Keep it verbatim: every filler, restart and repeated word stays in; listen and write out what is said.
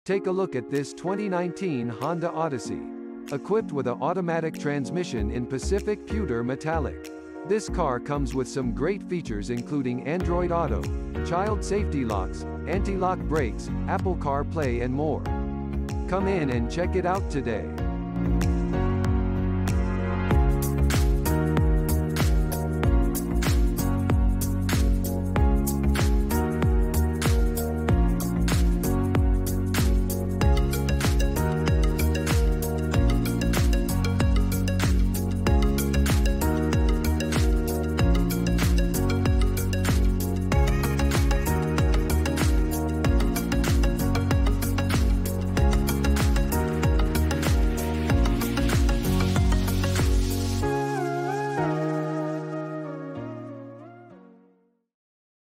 Take a look at this twenty nineteen Honda Odyssey. Equipped with an automatic transmission in Pacific Pewter Metallic. This car comes with some great features including Android Auto, child safety locks, anti-lock brakes, Apple CarPlay and more. Come in and check it out today.